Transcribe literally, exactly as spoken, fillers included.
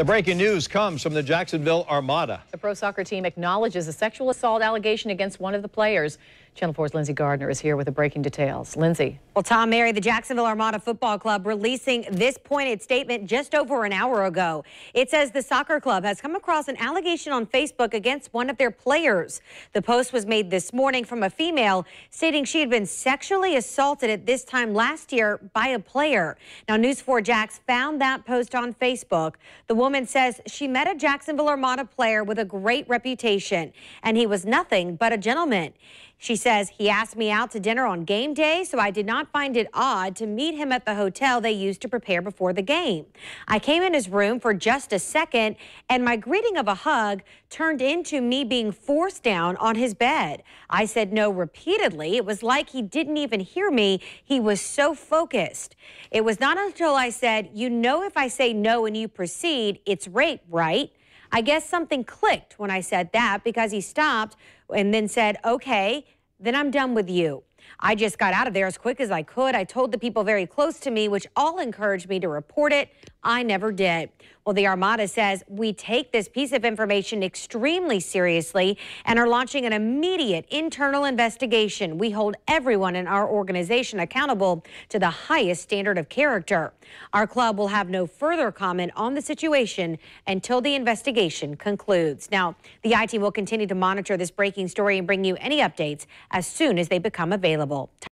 The breaking news comes from the Jacksonville Armada. The pro soccer team acknowledges a sexual assault allegation against one of the players. Channel four's Lindsay Gardner is here with the breaking details. Lindsay. Well, Tom, Mary, the Jacksonville Armada Football Club releasing this pointed statement just over an hour ago. It says the soccer club has come across an allegation on Facebook against one of their players. The post was made this morning from a female stating she had been sexually assaulted at this time last year by a player. Now, News four Jax found that post on Facebook. The woman says she met a Jacksonville Armada player with a great reputation, and he was nothing but a gentleman. She says he asked me out to dinner on game day, so I did not find it odd to meet him at the hotel they used to prepare before the game. I came in his room for just a second, and my greeting of a hug turned into me being forced down on his bed. I said no repeatedly. It was like he didn't even hear me. He was so focused. It was not until I said, you know, if I say no and you proceed, it's rape, right? I guess something clicked when I said that, because he stopped and then said, okay, then I'm done with you. I just got out of there as quick as I could. I told the people very close to me, which all encouraged me to report it. I never did. Well, the Armada says we take this piece of information extremely seriously and are launching an immediate internal investigation. We hold everyone in our organization accountable to the highest standard of character. Our club will have no further comment on the situation until the investigation concludes. Now, the I team will continue to monitor this breaking story and bring you any updates as soon as they become available.